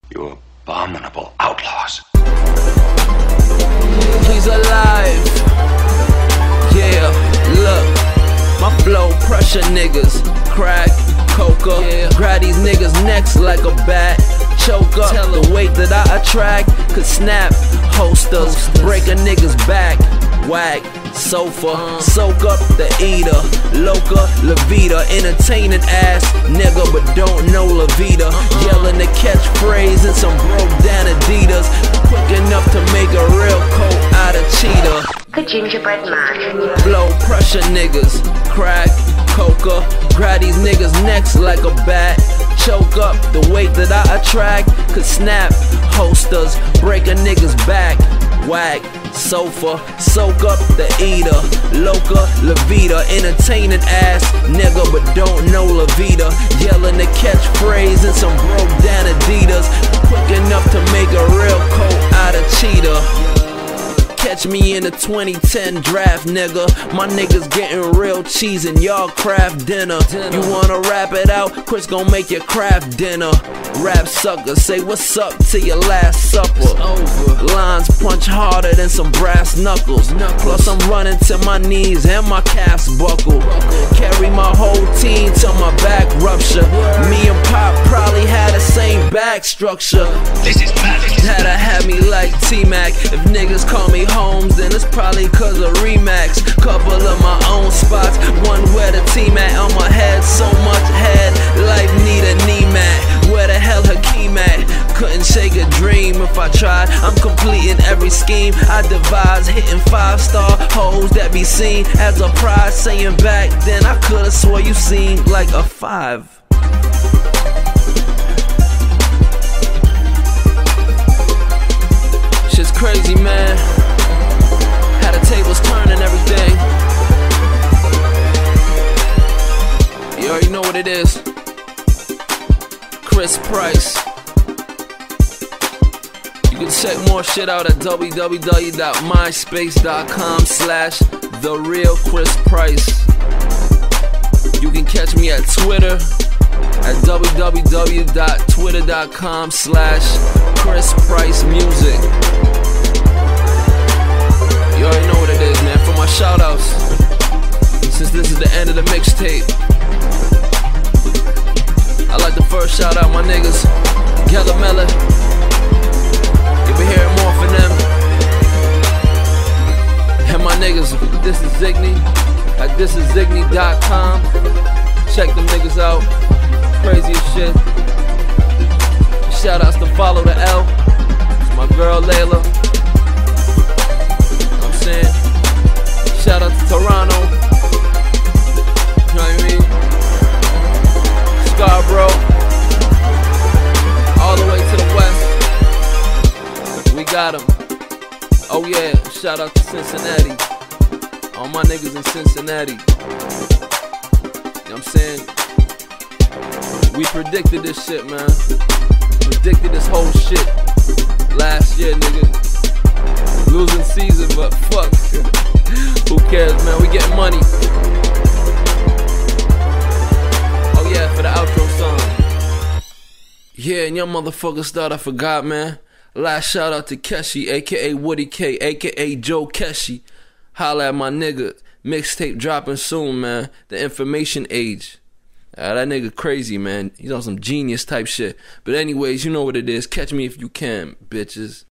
You abominable outlaws. He's alive. Yeah, look. My flow pressure niggas. Crack, coca. Yeah. Grab these niggas necks like a bat. Choke up. The weight that I attract could snap holsters. Break a nigga's back. Whack, sofa, soak up the eater. Loca, La Vida, entertaining ass nigga, but don't know La Vida. Yelling the catchphrase in some broke down Adidas. Quick enough to make a real coat out of cheetah. The Gingerbread Man. Blow pressure niggas, crack, coca. Grab these niggas necks like a bat. Choke up, the weight that I attract could snap holsters, break a nigga's back. Whack, sofa, soak up the eater. Loca, La Vida, entertaining ass nigga, but don't know La Vida. Yelling the catchphrase in some broke down Adidas. Quick enough to make a real coat out of cheetah. Catch me in the 2010 draft, nigga. My niggas getting real cheese and y'all craft dinner. You wanna rap it out? Chris gon' make your craft dinner. Rap sucker, say what's up to your last supper. Lines punch harder than some brass knuckles. Plus I'm running to my knees and my calves buckle. Carry my whole team till my back rupture. Me and Pop probably had the same back structure. This is magic. That'll have me like T-Mac. If niggas call me Holmes, then it's probably cause of Remax. Couple of my own spots, one where the team at. On my head, so much head, life need a knee mat. Where the hell Hakeem at? Couldn't shake a dream if I tried. I'm completing every scheme I devise, hitting 5-star hoes that be seen as a prize. Saying back then I could've swore you seemed like a 5. Shit's crazy, man. Had the tables turn and everything. You already know what it is. Chris Price. You can check more shit out at www.myspace.com/TheRealChrisPrice. You can catch me at Twitter at www.twitter.com/ChrisPriceMusic. You already know what it is, man. For my shoutouts, since this is the end of the mixtape, I'd like to first shout out my niggas, Gella Mella. You'll be hearing more from them. And my niggas, This Is Ziggy, at thisisziggy.com. Check them niggas out. Crazy as shit. Shout outs to Follow the L. It's my girl Layla. Shout out to Toronto. You know what I mean? Scarborough. All the way to the west. We got them. Oh yeah, shout out to Cincinnati. All my niggas in Cincinnati. You know what I'm saying? We predicted this shit, man. Predicted this whole shit last year, nigga. Losing season, but fuck. Who cares, man? We getting money. Oh yeah, for the outro song. Yeah, and your motherfuckers thought I forgot, man. Last shout out to Keshi, aka Woody K, aka Joe Keshi. Holla at my nigga. Mixtape dropping soon, man. The Information Age. That nigga crazy, man. He's on some genius type shit. But anyways, you know what it is. Catch me if you can, bitches.